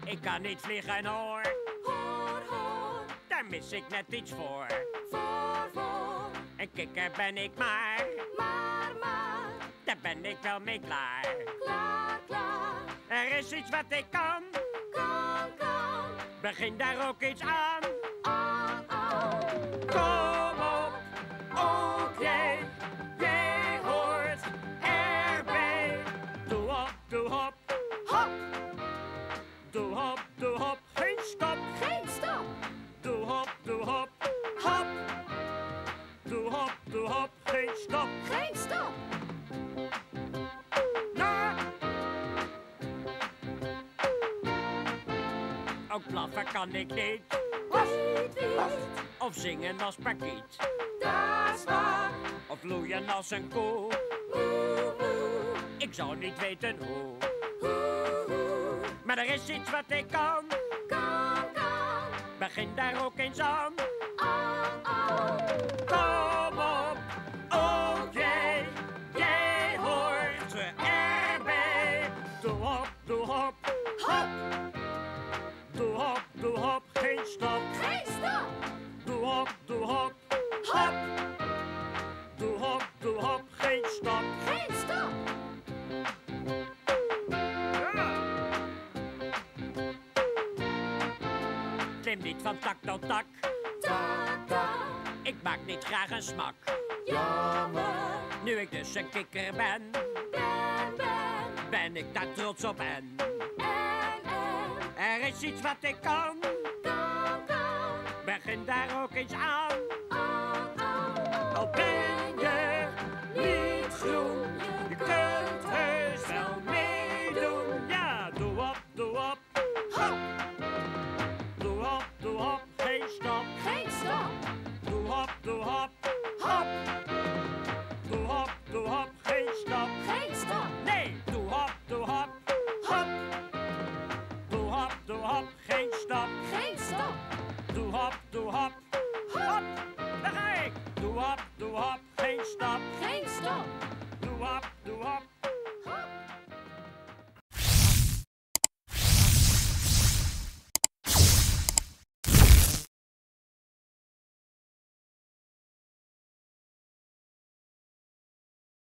Ik kan niet vliegen hoor. Hoor, hoor, Daar mis ik net iets voor. voor. Een kikker ben ik maar. Maar, Daar ben ik wel mee klaar. klaar. Er is iets wat ik kan. Kan. Begin daar ook iets aan. Kom op, ook jij. Jij hoort erbij. Doe hop. Hop, Doe hop. Geen stop. geen stop. Doe hop. Hop. Doe hop. Geen stop. Geen stop. Na. Ook blaffen kan ik niet. Wiet, Of zingen als parkiet. dat is waar. Of loeien als een koe. Moe, Ik zou niet weten hoe. hoe. Maar er is iets wat ik kan. Kan. Begin daar ook eens aan. Oh. Kom op, ook jij. Jij hoort erbij. Doe hop. Hop, Doe hop. Geen stop. geen stop. Doe hop. Hop, Doe hop. Geen stop. geen stop. Klim niet van tak tot tak. Tak. Ik maak niet graag een smak. Jammer. Nu ik dus een kikker ben, ben ik daar trots op en er is iets wat ik kan. Begin daar ook eens aan. Al ben je niet groen, je kunt heus wel meedoen. Ja, doe op. Hop, Doe hop, geen stop. geen stop. Doe hop. Hop, Doe hop, geen stop. geen stop. Nee, doe hop. Hop, Doe hop, geen stop. geen stop. Doe hop.